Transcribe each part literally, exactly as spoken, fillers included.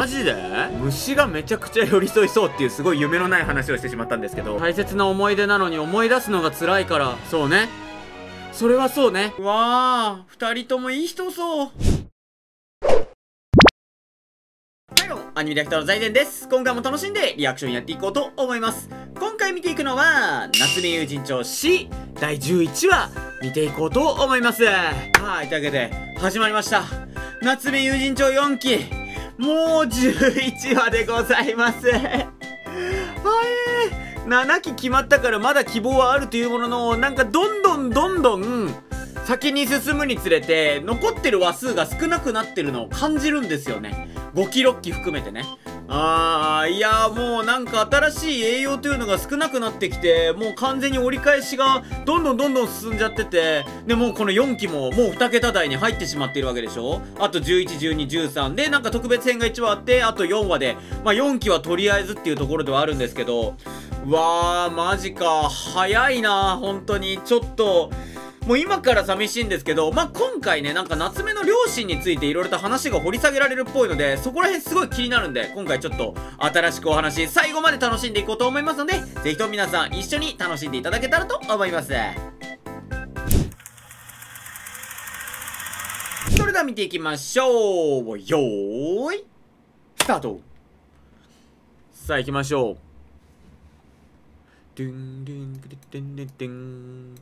マジで？虫がめちゃくちゃ寄り添いそうっていうすごい夢のない話をしてしまったんですけど、大切な思い出なのに思い出すのが辛いから、そうね。それはそうね。うわー、二人ともいい人そう。はいどうも、アニメディレクターの財前です。今回も楽しんでリアクションやっていこうと思います。今回見ていくのは、夏目友人帳 シー だいじゅういちわ見ていこうと思います。はい、というわけで、始まりました。夏目友人帳よんき。もうじゅういちわでございます。はい。ななき決まったからまだ希望はあるというものの、なんかどんどんどんどん先に進むにつれて残ってる話数が少なくなってるのを感じるんですよね。ごきろっき含めてね。あー、いやーもうなんか新しい栄養というのが少なくなってきて、もう完全に折り返しがどんどんどんどん進んじゃってて、でもうこのよんきももうに桁台に入ってしまっているわけでしょ。あとじゅういち、じゅうに、じゅうさんでなんか特別編がいちわあって、あとよんわで、まあよんきはとりあえずっていうところではあるんですけど、うわーマジか、早いな本当に。ちょっともう今から寂しいんですけど、まあ、今回ね、なんか夏目の両親についていろいろと話が掘り下げられるっぽいので、そこら辺すごい気になるんで、今回ちょっと新しくお話、最後まで楽しんでいこうと思いますので、ぜひとも皆さん一緒に楽しんでいただけたらと思います。それでは見ていきましょう。よーい、スタート。さあ行きましょう。ドゥンドゥンドゥンドゥンドゥンドゥン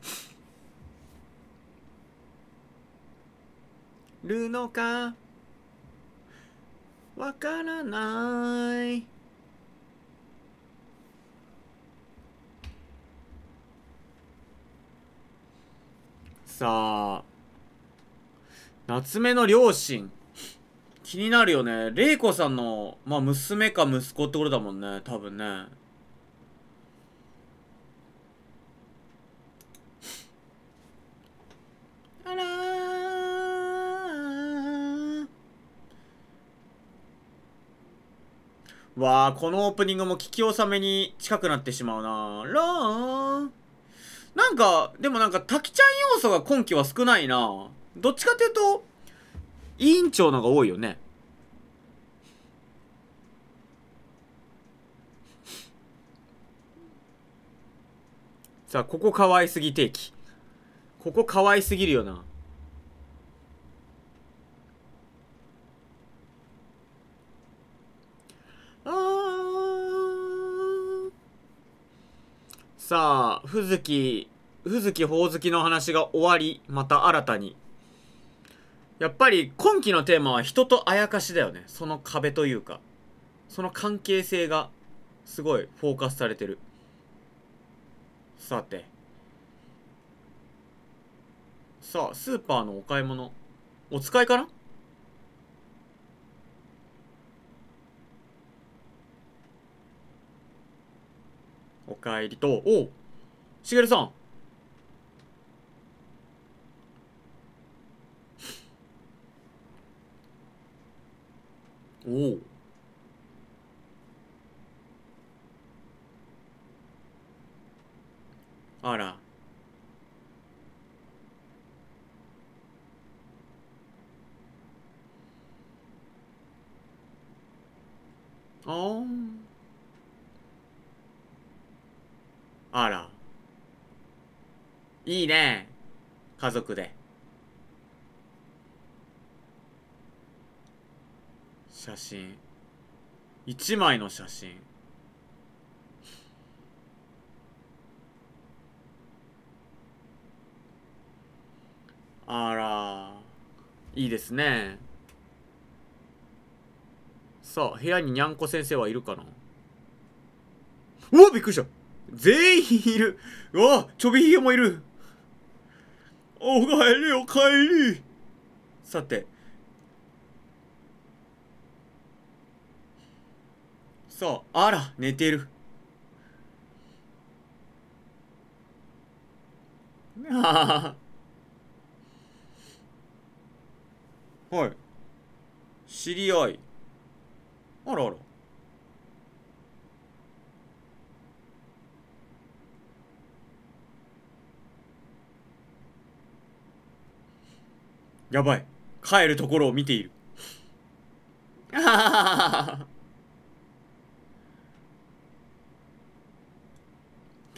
るのかわからない。さあ夏目の両親気になるよね。玲子さんのまあ娘か息子ってことだもんね、多分ね。あらー、わあ、このオープニングも聞き納めに近くなってしまうな。らーん。なんか、でもなんか、滝ちゃん要素が今期は少ないな。どっちかっていうと、委員長のが多いよね。さあ、ここ可愛すぎ定期。ここ可愛すぎるよな。あー。さあ、ふずき、ふずきほおずきの話が終わり、また新たに。やっぱり今期のテーマは人とあやかしだよね。その壁というか、その関係性がすごいフォーカスされてる。さて。さあ、スーパーのお買い物。お使いかな？おかえりと、おう、しげるさん。おう。あら。あーん。あら。いいね。家族で。写真。一枚の写真。あら。いいですね。さあ、部屋ににゃんこ先生はいるかな？うわ、びっくりした。全員いる。うわ、ちょびひげもいる。おかえり、おかえり。さて。さあ、あら、寝てる。ああ。はい。知り合い。あらあら。やばい。帰るところを見ている。あはははは。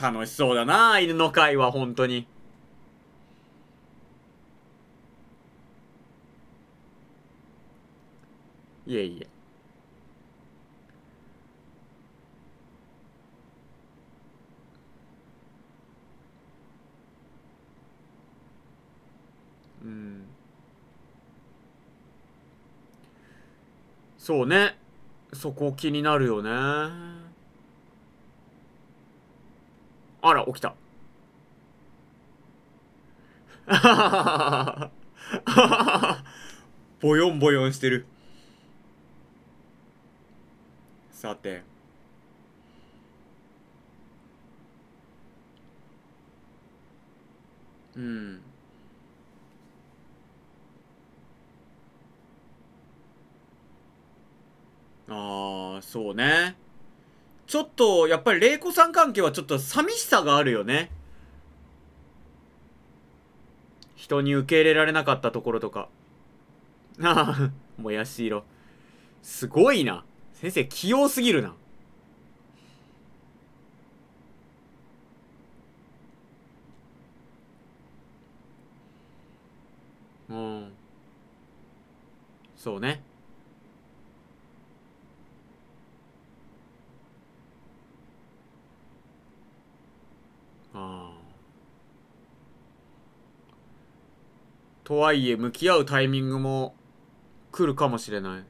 楽しそうだな、犬の会は、本当に。いえいえ。うん。そうね。そこ気になるよね。あら、起きた。ボヨンボヨンしてる。さて。うん。ああ、そうね。ちょっと、やっぱり、玲子さん関係はちょっと寂しさがあるよね。人に受け入れられなかったところとか。ああ、もやし色。すごいな。先生、器用すぎるな。うん。そうね。ああ。とはいえ、向き合うタイミングも来るかもしれない。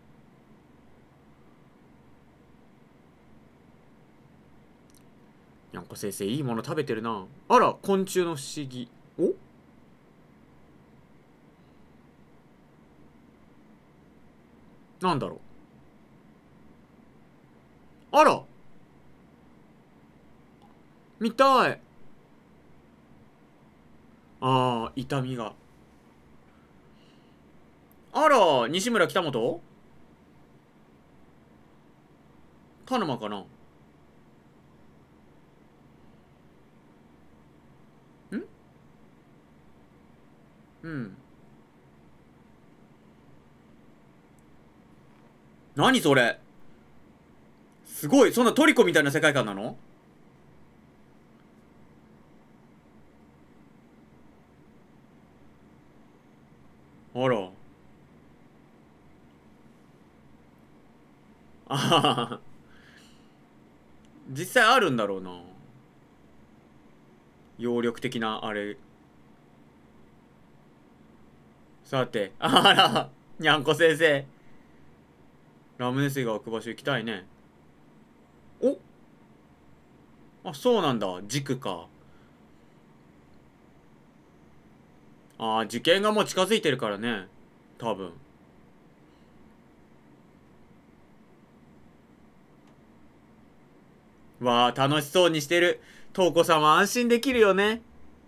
にゃんこ先生、いいもの食べてるな。あら、昆虫の不思議。お、なんだろう。あら、見たい。ああ、痛みが。あら、西村北本鹿沼かな。ん、うん。何それ。すごい。そんなトリコみたいな世界観なの？あら。あはは。実際あるんだろうな。揚力的なあれ。さて、あら、にゃんこ先生。ラムネ水が置く場所行きたいね。お、あ、そうなんだ。軸か。ああ、受験がもう近づいてるからね。多分。わあ、楽しそうにしてる。瞳子さんは安心できるよね。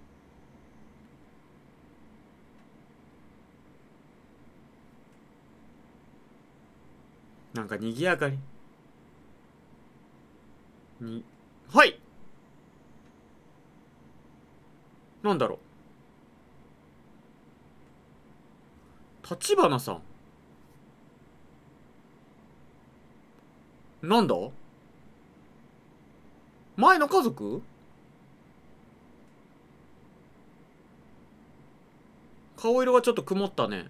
なんか賑やかに。に、はい。なんだろう。立花さん。なんだ、前の家族？顔色がちょっと曇ったね。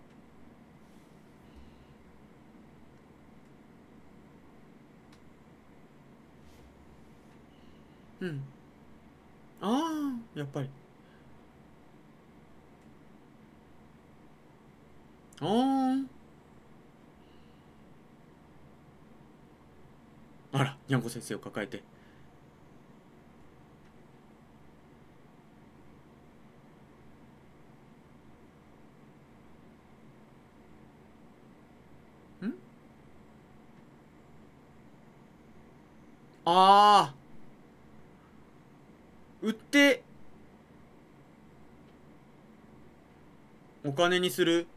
うん。ああ、やっぱり。ああ。あら、にゃんこ先生を抱えて。ん、ああー、売ってお金にする。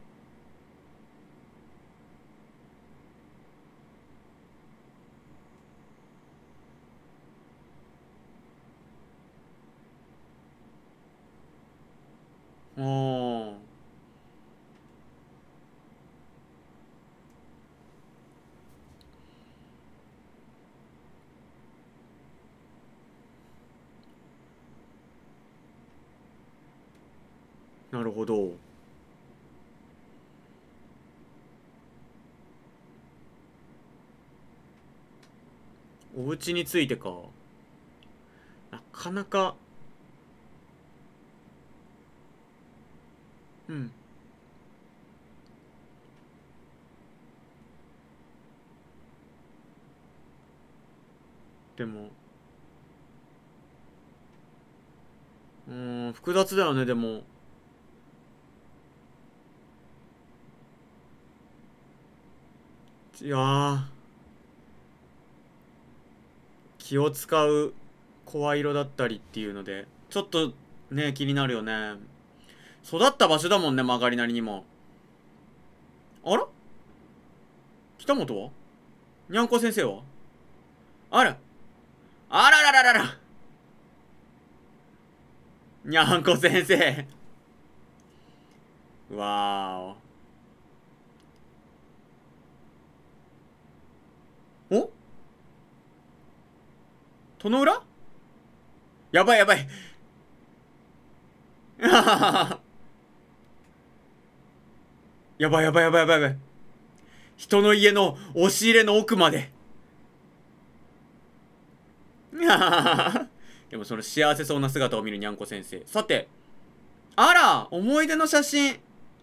ああ。 るほど。お家についてか。なかなか。うん。でも、うーん、複雑だよね、でも。いやー、気を使う声色だったりっていうので、ちょっとね、気になるよね。育った場所だもんね、曲がりなりにも。あら北本はにゃんこ先生はあらあらららららにゃんこ先生わーお。お殿裏やばいやばいやばいやばいやばいやばいやばい。人の家の押し入れの奥まででもその幸せそうな姿を見るにゃんこ先生。さて、あら思い出の写真。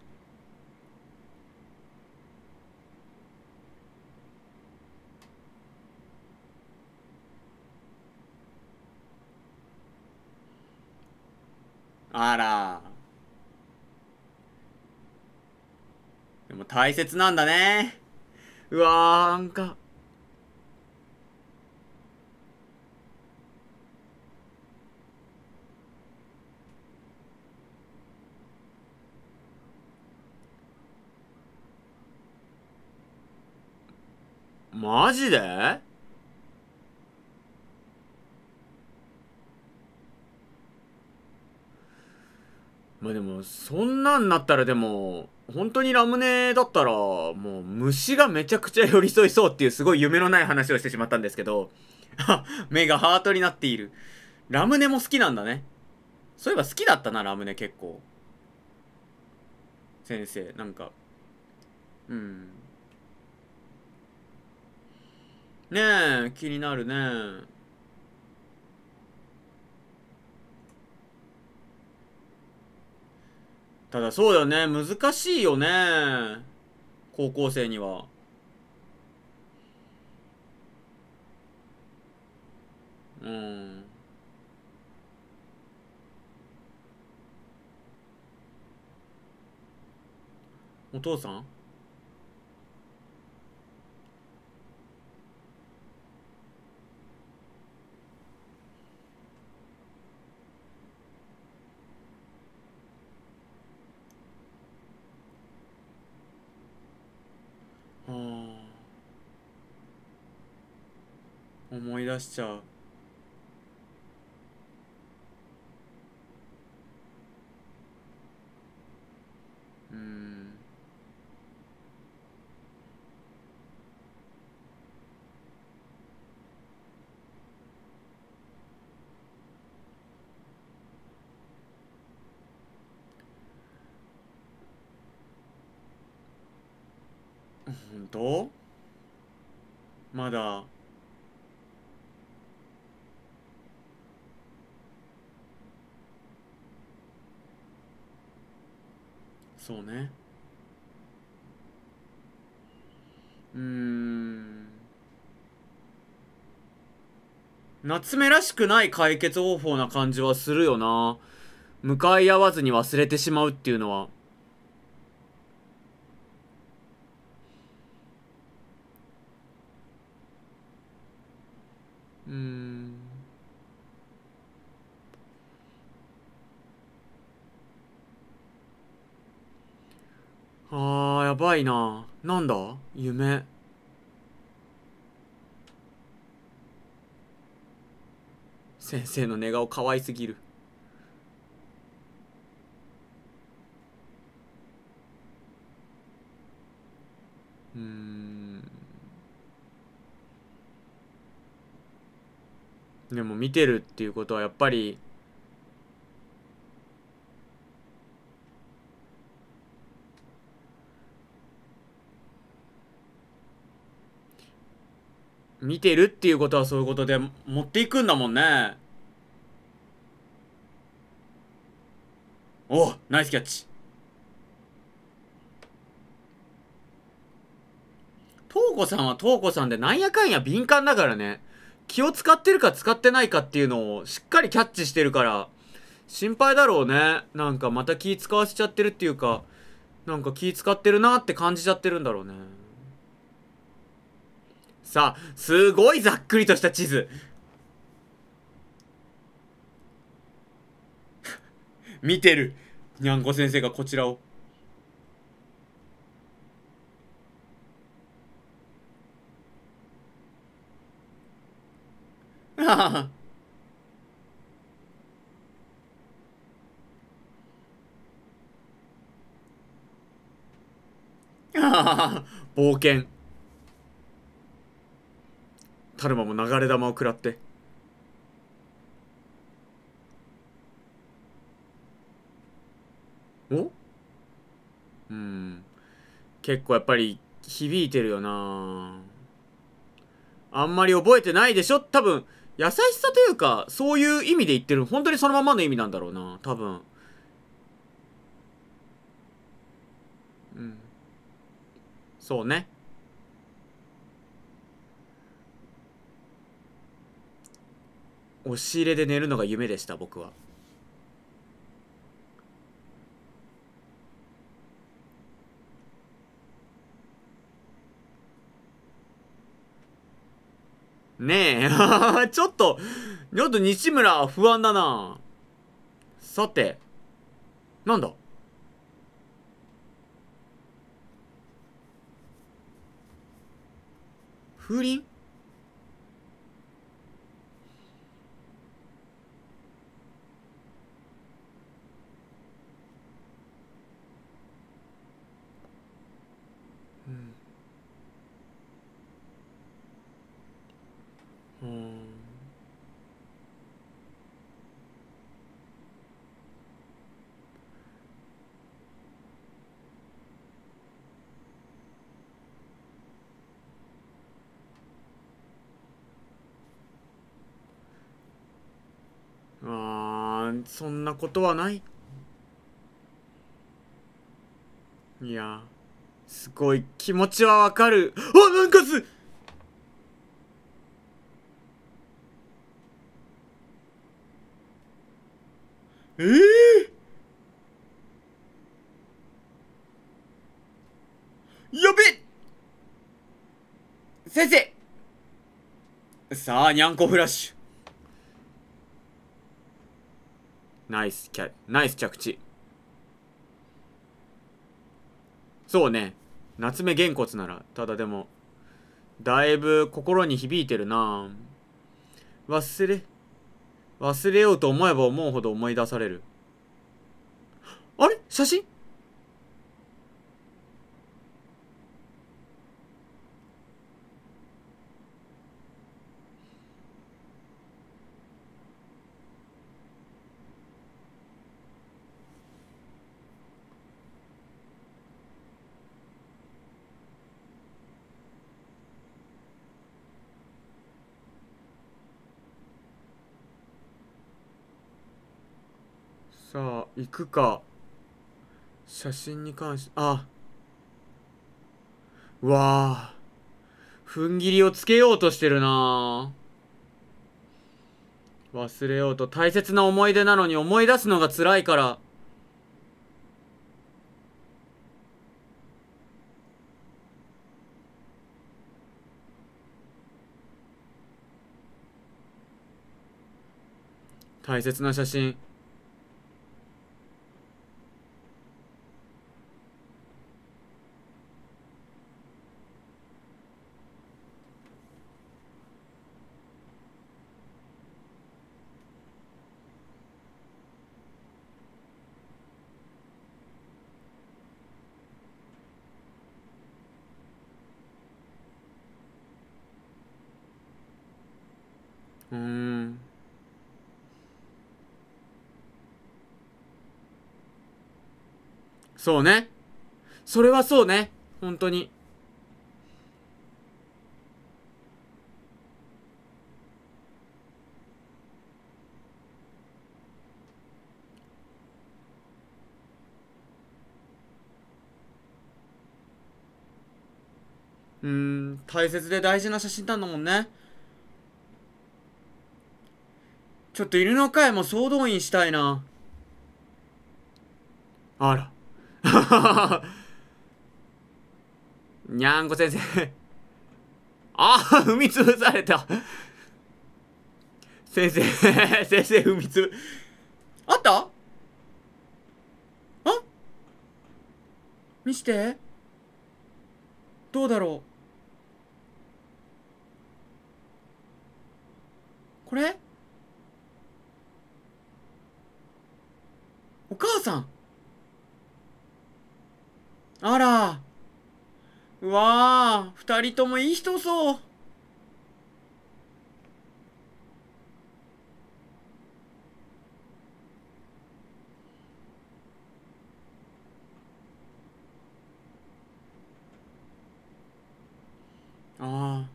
あらでも大切なんだね。うわーなんかマジで。まあでもそんなんなったらでも本当にラムネだったらもう虫がめちゃくちゃ寄り添いそうっていうすごい夢のない話をしてしまったんですけど目がハートになっている。ラムネも好きなんだね。そういえば好きだったなラムネ結構。先生なんかうん。ねえ気になるね。ただそうだよね難しいよね高校生には。うん。お父さん。ああ思い出しちゃう。うん本当まだ。そうね。うーん。夏目らしくない解決方法な感じはするよな。向かい合わずに忘れてしまうっていうのは。うーん。あー、やばいな。なんだ夢。先生の寝顔可愛すぎる。うーん。でも見てるっていうことはやっぱり見てるっていうことはそういうことで持っていくんだもんね。お、ナイスキャッチ。トウコさんはトウコさんでなんやかんや敏感だからね。気を使ってるか使ってないかっていうのをしっかりキャッチしてるから、心配だろうね。なんかまた気使わせちゃってるっていうか、なんか気使ってるなって感じちゃってるんだろうね。さあ、すごいざっくりとした地図。見てる。にゃんこ先生がこちらを。ああ、冒険。タルマも流れ弾を食らって。おうん。結構やっぱり響いてるよな。あんまり覚えてないでしょ多分、優しさというか、そういう意味で言ってる。本当にそのままの意味なんだろうな。多分。うん。そうね。押し入れで寝るのが夢でした、僕は。ねえ。ちょっと、ちょっと西村不安だな。さて、なんだ風鈴うん。うん。あー、そんなことはない。いや、すごい気持ちはわかる。あ、なんかすええー、やべ先生さあ、にゃんこフラッシュ。ナイスキャ、ナイス着地。そうね。夏目げんこつなら。ただでも、だいぶ心に響いてるな。忘れ、忘れようと思えば思うほど思い出される。あれ写真さあ、行くか。写真に関して、あ、うわあ、踏ん切りをつけようとしてるな。忘れようと大切な思い出なのに思い出すのが辛いから。大切な写真。うーん。そうね。それはそうね。本当に。 うーん、大切で大事な写真なんだもんね。ちょっと犬の会も総動員したいな。あら。にゃんこ先生。ああ、踏みつぶされた。先生、先生踏みつぶ。あった？あ？見して。どうだろう。これ？お母さん。あら。うわあ、二人ともいい人そう。あ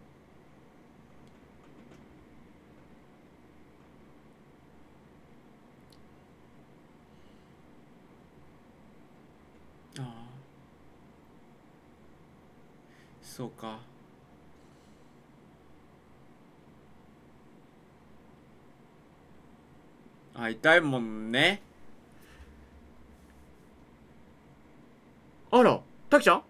あ。ああ。そうか。会いたいもんね。あら、たきちゃん？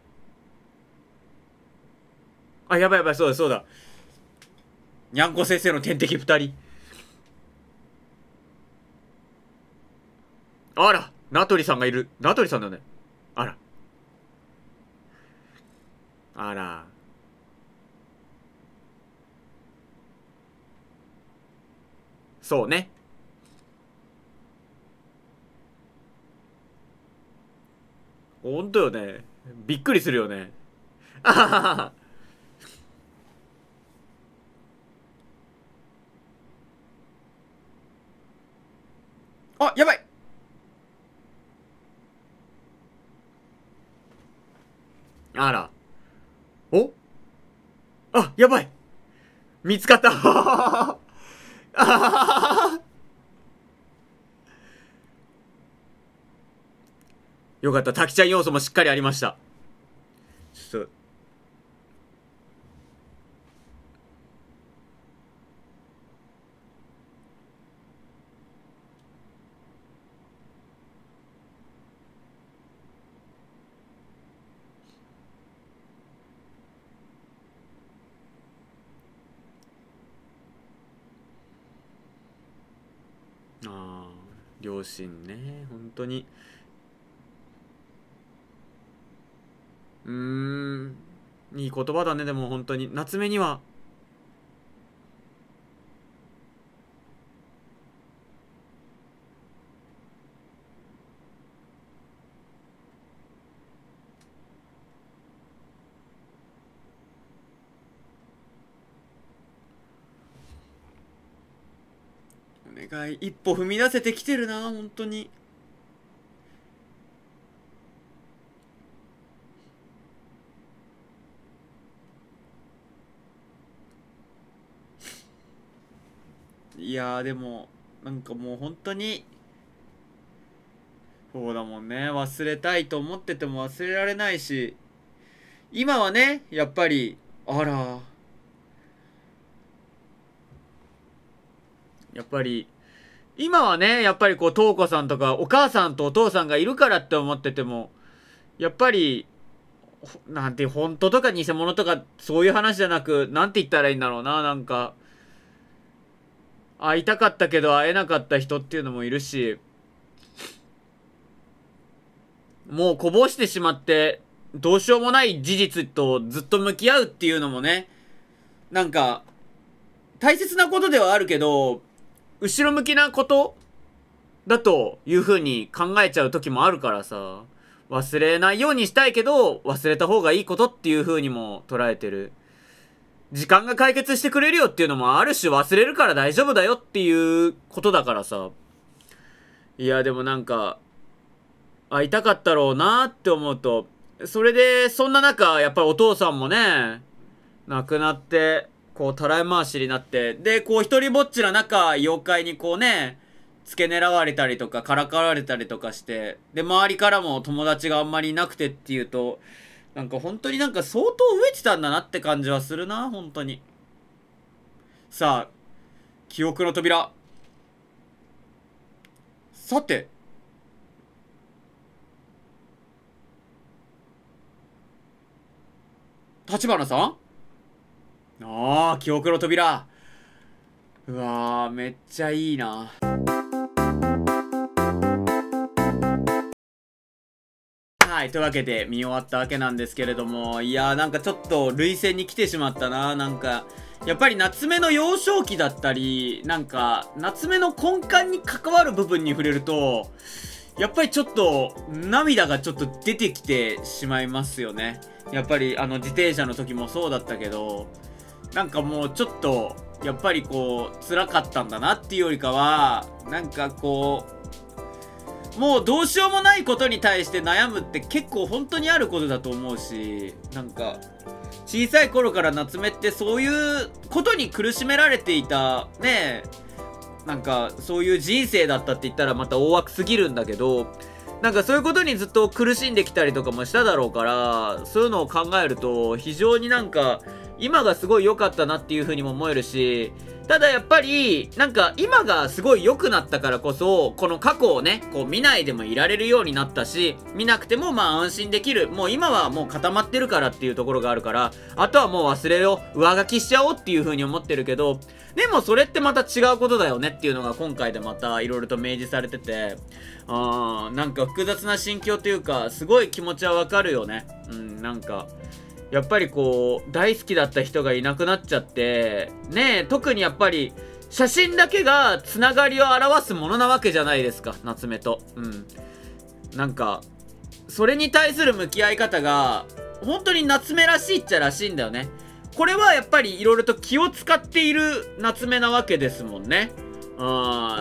あ、やばいやばい、そうだそうだ。にゃんこ先生の天敵二人。あら、名取さんがいる。名取さんだね。あら。あら。そうね。ほんとよね。びっくりするよね。あははは。あ、やばい。あら。お？あ、やばい。見つかった。あはは。よかった。滝ちゃん要素もしっかりありました。ちょっと。ああ、両親ね。本当に。うーん。いい言葉だね。でも本当に。夏目には。お願い。一歩踏み出せてきてるな。本当に。いやーでもなんかもう本当にそうだもんね。忘れたいと思ってても忘れられないし、今はねやっぱりあらやっぱり今はねやっぱりこう瞳子さんとかお母さんとお父さんがいるからって思ってても、やっぱりなんて本当とか偽物とかそういう話じゃなく、なんて言ったらいいんだろうな。なんか会いたかったけど会えなかった人っていうのもいるし、もうこぼしてしまってどうしようもない事実とずっと向き合うっていうのもね、なんか大切なことではあるけど後ろ向きなことだという風に考えちゃう時もあるからさ、忘れないようにしたいけど忘れた方がいいことっていう風にも捉えてる。時間が解決してくれるよっていうのもある種、忘れるから大丈夫だよっていうことだからさ。いやでもなんか会いたかったろうなって思うと、それでそんな中やっぱりお父さんもね亡くなって、こうたらい回しになって、でこう一人ぼっちな中妖怪にこうね付け狙われたりとかからかわれたりとかして、で周りからも友達があんまりいなくてっていうと、 なんか本当になんか相当飢えてたんだなって感じはするな、本当に。さあ、記憶の扉。さて。立花さん？ああ、記憶の扉。うわー、めっちゃいいな。はい、というわけで見終わったわけなんですけれども、いやーなんかちょっと涙腺に来てしまったな。なんか、やっぱり夏目の幼少期だったり、なんか、夏目の根幹に関わる部分に触れると、やっぱりちょっと、涙がちょっと出てきてしまいますよね。やっぱりあの自転車の時もそうだったけど、なんかもうちょっと、やっぱりこう、辛かったんだなっていうよりかは、なんかこう、もうどうしようもないことに対して悩むって結構本当にあることだと思うし、なんか、小さい頃から夏目ってそういうことに苦しめられていた、ねえ、なんかそういう人生だったって言ったらまた大枠すぎるんだけど、なんかそういうことにずっと苦しんできたりとかもしただろうから、そういうのを考えると非常になんか今がすごい良かったなっていう風にも思えるし、ただやっぱり、なんか今がすごい良くなったからこそ、この過去をね、こう見ないでもいられるようになったし、見なくてもまあ安心できる。もう今はもう固まってるからっていうところがあるから、あとはもう忘れよう、上書きしちゃおうっていう風に思ってるけど、でもそれってまた違うことだよねっていうのが今回でまた色々と明示されてて、あー、なんか複雑な心境というか、すごい気持ちはわかるよね。うん、なんか。やっぱりこう、大好きだった人がいなくなっちゃって、ねえ、特にやっぱり、写真だけがつながりを表すものなわけじゃないですか、夏目と。うん。なんか、それに対する向き合い方が、本当に夏目らしいっちゃらしいんだよね。これはやっぱり色々と気を使っている夏目なわけですもんね。うん、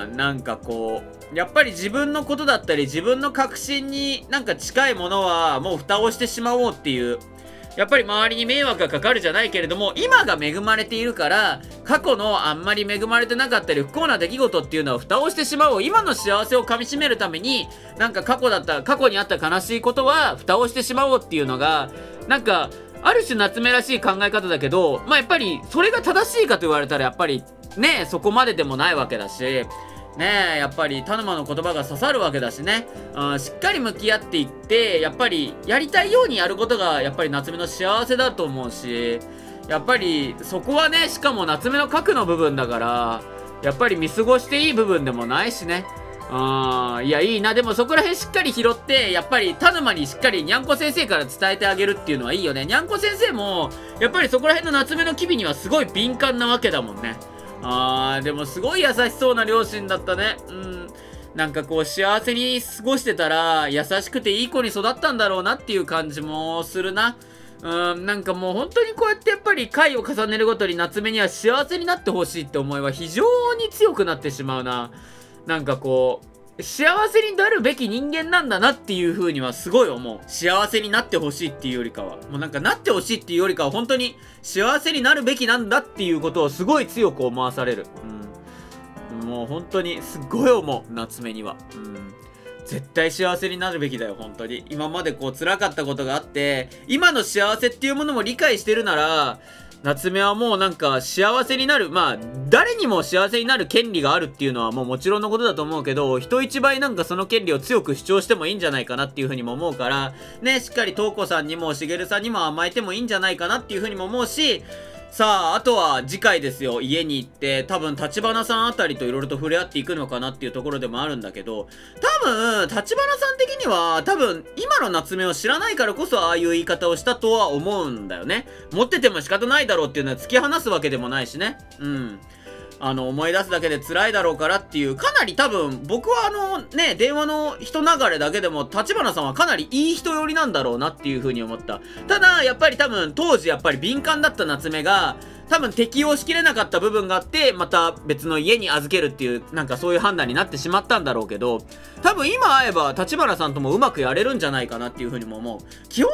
なんかこう、やっぱり自分のことだったり、自分の確信になんか近いものは、もう蓋をしてしまおうっていう、やっぱり周りに迷惑がかかるじゃないけれども、今が恵まれているから、過去のあんまり恵まれてなかったり不幸な出来事っていうのは蓋をしてしまおう。今の幸せを噛み締めるために、なんか過去だった、過去にあった悲しいことは蓋をしてしまおうっていうのが、なんか、ある種夏目らしい考え方だけど、まあやっぱりそれが正しいかと言われたらやっぱりね、そこまででもないわけだし、ねえ、やっぱり田沼の言葉が刺さるわけだしね、うん、しっかり向き合っていって、やっぱりやりたいようにやることがやっぱり夏目の幸せだと思うし、やっぱりそこはね、しかも夏目の核の部分だから、やっぱり見過ごしていい部分でもないしね。うん、いや、いいな。でもそこら辺しっかり拾って、やっぱり田沼にしっかりにゃんこ先生から伝えてあげるっていうのはいいよね。にゃんこ先生も、やっぱりそこら辺の夏目の機微にはすごい敏感なわけだもんね。あー、でもすごい優しそうな両親だったね。うん。なんかこう幸せに過ごしてたら、優しくていい子に育ったんだろうなっていう感じもするな。うん、なんかもう本当にこうやってやっぱり回を重ねるごとに夏目には幸せになってほしいって思いは非常に強くなってしまうな。なんかこう、幸せになるべき人間なんだなっていう風にはすごい思う。幸せになってほしいっていうよりかは。もうなんかなってほしいっていうよりかは本当に幸せになるべきなんだっていうことをすごい強く思わされる。うん。もう本当にすっごい思う。夏目には。うん。絶対幸せになるべきだよ、本当に。今までこう辛かったことがあって、今の幸せっていうものも理解してるなら、夏目はもうなんか幸せになる、まあ誰にも幸せになる権利があるっていうのはもうもちろんのことだと思うけど、人一倍なんかその権利を強く主張してもいいんじゃないかなっていうふうにも思うからね、しっかり東子さんにもしげるさんにも甘えてもいいんじゃないかなっていうふうにも思うし、さああとは次回ですよ。家に行って多分立花さんあたりといろいろと触れ合っていくのかなっていうところでもあるんだけど、多分立花さん的には多分今の夏目を知らないからこそああいう言い方をしたとは思うんだよね。持ってても仕方ないだろうっていうのは突き放すわけでもないしね。うん。あの、思い出すだけで辛いだろうからっていう、かなり多分、僕はあの、ね、電話の人流れだけでも、立花さんはかなりいい人寄りなんだろうなっていう風に思った。ただ、やっぱり多分、当時やっぱり敏感だった夏目が、多分適応しきれなかった部分があって、また別の家に預けるっていう、なんかそういう判断になってしまったんだろうけど、多分今会えば、立花さんともうまくやれるんじゃないかなっていう風にも思う。基本的にね、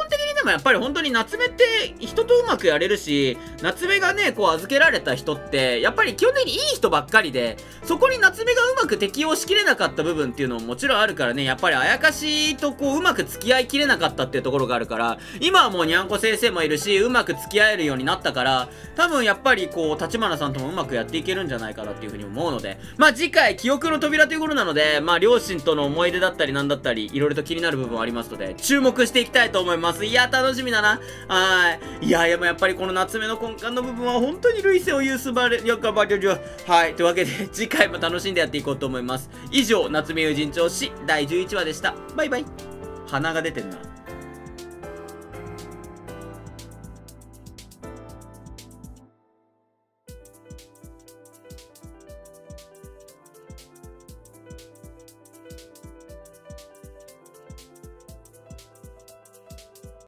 もやっぱり本当に夏目って人とうまくやれるし、夏目がね、こう預けられた人って、やっぱり基本的にいい人ばっかりで、そこに夏目がうまく適応しきれなかった部分っていうのももちろんあるからね、やっぱりあやかしとこううまく付き合いきれなかったっていうところがあるから、今はもうにゃんこ先生もいるし、うまく付き合えるようになったから、多分やっぱりこう、立花さんともうまくやっていけるんじゃないかなっていうふうに思うので、まあ次回、記憶の扉ということなので、まあ両親との思い出だったりなんだったり、いろいろと気になる部分はありますので、注目していきたいと思います。いや、楽しみだな。はい。いや、でもやっぱりこの夏目の根幹の部分は本当に類性を有すばれ、よかばれる。はい。というわけで、次回も楽しんでやっていこうと思います。以上、夏目友人帳史だいじゅういちわでした。バイバイ。鼻が出てんな。